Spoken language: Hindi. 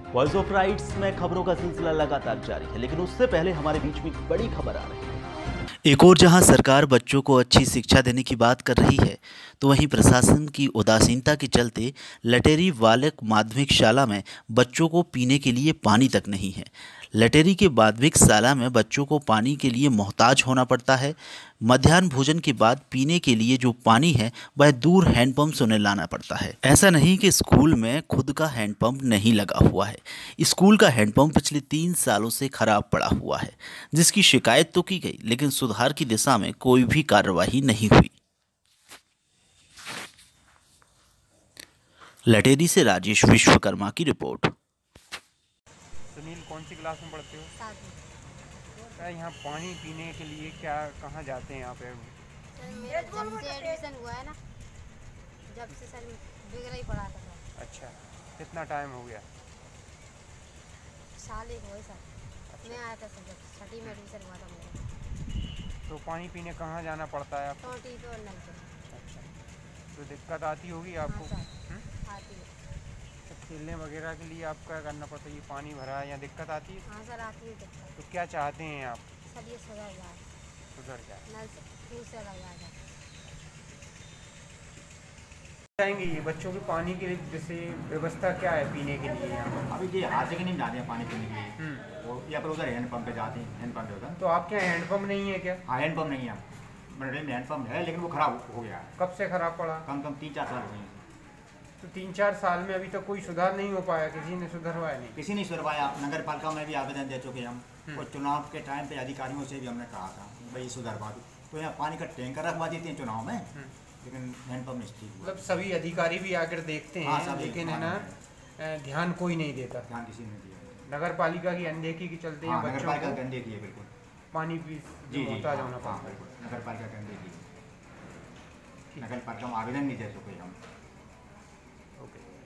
वॉइस ऑफ राइट्स में खबरों का सिलसिला लगातार जारी है, लेकिन उससे पहले हमारे बीच में एक बड़ी खबर आ रही है। एक और जहां सरकार बच्चों को अच्छी शिक्षा देने की बात कर रही है, तो वहीं प्रशासन की उदासीनता के चलते लटेरी बालक माध्यमिक शाला में बच्चों को पीने के लिए पानी तक नहीं है। लटेरी के माध्यमिक शाला में बच्चों को पानी के लिए मोहताज होना पड़ता है। मध्याह्न भोजन के बाद पीने के लिए जो पानी है वह दूर हैंडपंप से उन्हें लाना पड़ता है। ऐसा नहीं कि स्कूल में खुद का हैंडपंप नहीं लगा हुआ है। स्कूल का हैंडपंप पिछले 3 सालों से खराब पड़ा हुआ है, जिसकी शिकायत तो की गई, लेकिन सुधार की दिशा में कोई भी कार्रवाई नहीं हुई। लटेरी से राजेश विश्वकर्मा की रिपोर्ट। सुनील, कौन सी क्लास में पढ़ते हो? 7वीं। यहाँ पानी पीने के लिए क्या कहाँ जाते हैं यहाँ पे? सर मेरा जब से एडमिशन हुआ है ना, जब से सर बिगड़ा ही पड़ा था सर। अच्छा, कितना टाइम हो गया? साल एक हुआ है सर। अच्छा। मैं आया था सर जब 6वीं में एडमिशन हुआ था मेरा। तो पानी पीने कहाँ जाना पड़ता है आपको? टोटी पे और नल पे। अच्छा, तो दिक्कत आती होगी आपको? हाँ सर, आती है। तो खेलने वगैरह के लिए आपको क्या करना पड़ता है? ये पानी भरा है, यहाँ दिक्कत आती है? हाँ सर, आती है दिक्कत। तो क्या चाहते हैं आप? सर ये सुधर जाए, सुधर जाए। नल से फिर से लगा जाए। जाएंगे ये बच्चों के पानी की जैसे व्यवस्था क्या है पीने के लिए यहाँ? अभी ये हाथ से कि नहीं जाते हैं पानी पीने के लिए, और या फिर उधर हैंड पंप पे जाते हैं, हैंड पंप पे उधर। तो आपके यहाँ हैंडपम्प नहीं है क्या? हाँ, हैंड पंप नहीं है, मंडली में हैंड पंप है, लेकिन वो खराब हो गया है। कब से खराब पड़ा? कम से कम 3-4 साल हो गए हैं। तो 3-4 साल में अभी तक कोई सुधार नहीं हो पाया, किसी ने सुधरवाया नहीं? किसी ने सुधरवाया। नगर पालिका में भी आवेदन दे चुके हम, और चुनाव के टाइम पे अधिकारियों से भी हमने कहा था भाई सुधरवा दो। तो यहाँ पानी का टैंकर रखवा देते हैं चुनाव में, लेकिन हैंड पंप नहीं ठीक हुआ। मतलब सभी अधिकारी भी आकर देखते हैं, हाँ, लेकिन है ना ध्यान कोई नहीं देता। ध्यान किसी ने दिया। नगर पालिका की अनदेखी के चलते हैं हाँ, नगर बच्चों पालिका को के अंदर की है बिल्कुल। पानी पी जी, मोहताज हाँ, होना हाँ, पड़ता है। बिल्कुल नगर पालिका के अंदर की। नगर पालिका में आवेदन नहीं दे चुके हम। ओके।